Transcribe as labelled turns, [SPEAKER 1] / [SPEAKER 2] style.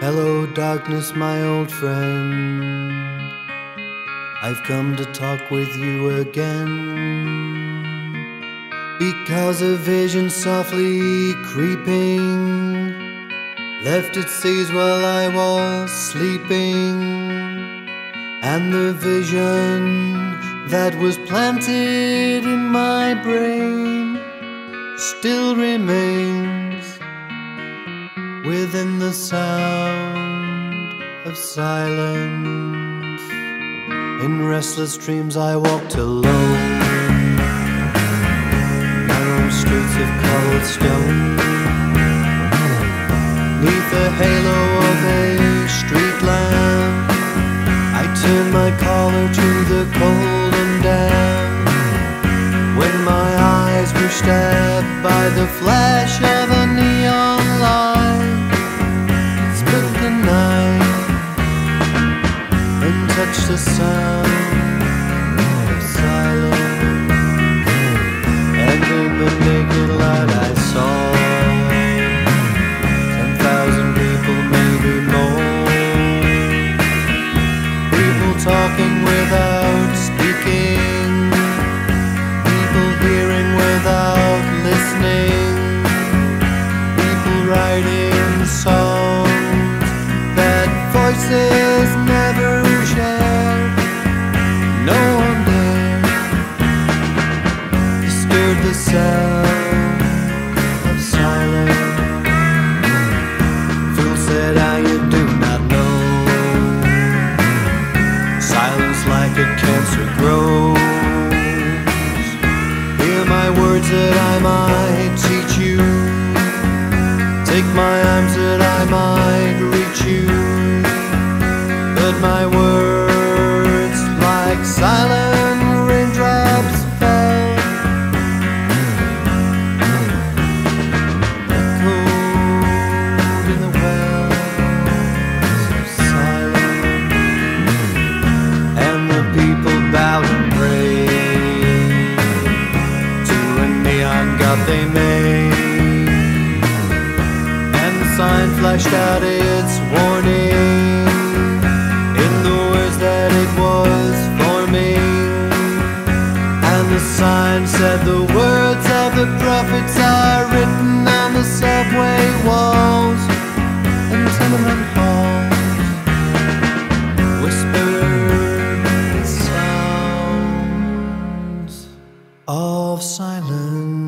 [SPEAKER 1] Hello, darkness, my old friend. I've come to talk with you again, because a vision softly creeping left its seeds while I was sleeping, and the vision that was planted in my brain still remains within the sound of silence. In restless dreams I walked alone, narrow streets of cobblestone, neath the halo of a street lamp. I turned my collar to the cold and damp, when my eyes were stabbed by the flash of a neon light. Split the night and touched the sound of silence, and in the naked light I saw 10,000 people, maybe more, people talking without speaking, people hearing without listening, people writing songs that voices never shared. No one dared disturb the sound of silence. Fool said, "Ah, you do not know, silence like a cancer grows. Hear my words that I might teach you, take my arms that I might reach you, but my words like silent raindrops fell, echoed in the wells of silence, and the people bowed and prayed to a neon god they made, and the sign flashed out its warning in the words that it was forming, and the sign said, "The words of the prophets are written on the subway walls and tenement halls, whispered sounds of silence."